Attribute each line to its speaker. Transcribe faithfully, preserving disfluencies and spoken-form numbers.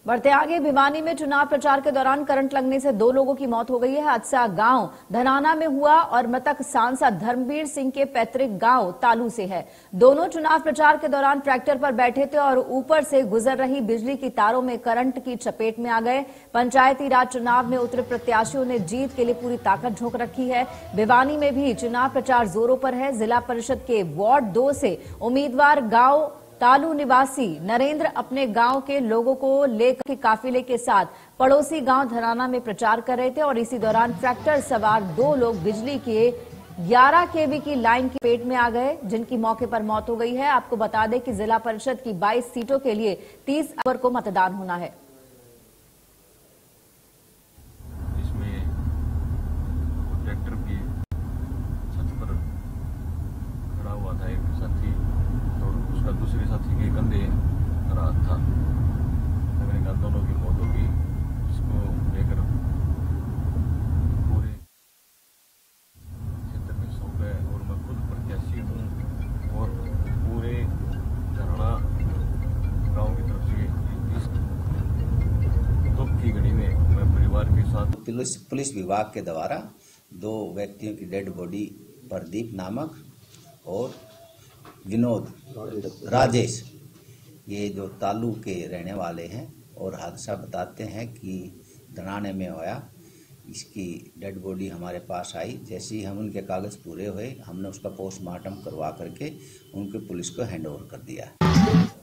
Speaker 1: बढ़ते आगे, भिवानी में चुनाव प्रचार के दौरान करंट लगने से दो लोगों की मौत हो गई है। हादसा गांव धनाना में हुआ और मृतक सांसद धर्मवीर सिंह के पैतृक गांव तालू से है। दोनों चुनाव प्रचार के दौरान ट्रैक्टर पर बैठे थे और ऊपर से गुजर रही बिजली की तारों में करंट की चपेट में आ गए। पंचायती राज चुनाव में उतरे प्रत्याशियों ने जीत के लिए पूरी ताकत झोंक रखी है। भिवानी में भी चुनाव प्रचार जोरों पर है। जिला परिषद के वार्ड दो से उम्मीदवार गांव तालू निवासी नरेंद्र अपने गांव के लोगों को लेकर काफिले के साथ पड़ोसी गांव धनाना में प्रचार कर रहे थे और इसी दौरान ट्रैक्टर सवार दो लोग बिजली के ग्यारह केवी की लाइन की पेट में आ गए, जिनकी मौके पर मौत हो गई है। आपको बता दें कि जिला परिषद की बाईस सीटों के लिए तीस अक्टूबर को मतदान होना है।
Speaker 2: इसमें ट्रैक्टर की छत पर खड़ा हुआ था एक साथी, उसका दूसरे साथी के कंधे रहा था। लगने का दोनों की मौत हो गई। इसको लेकर पूरे क्षेत्र में सौंप है और मैं खुद प्रत्याशी हूँ और पूरे धरना गांव की तरफ से इस दुख की घड़ी में मैं परिवार के साथ
Speaker 3: पुलिस पुलिस विभाग के द्वारा दो व्यक्तियों की डेड बॉडी प्रदीप नामक और विनोद राजेश, ये जो तालू के रहने वाले हैं और हादसा बताते हैं कि धनाने में होया। इसकी डेड बॉडी हमारे पास आई। जैसे ही हम उनके कागज पूरे हुए, हमने उसका पोस्टमार्टम करवा करके उनके पुलिस को हैंड ओवर कर दिया।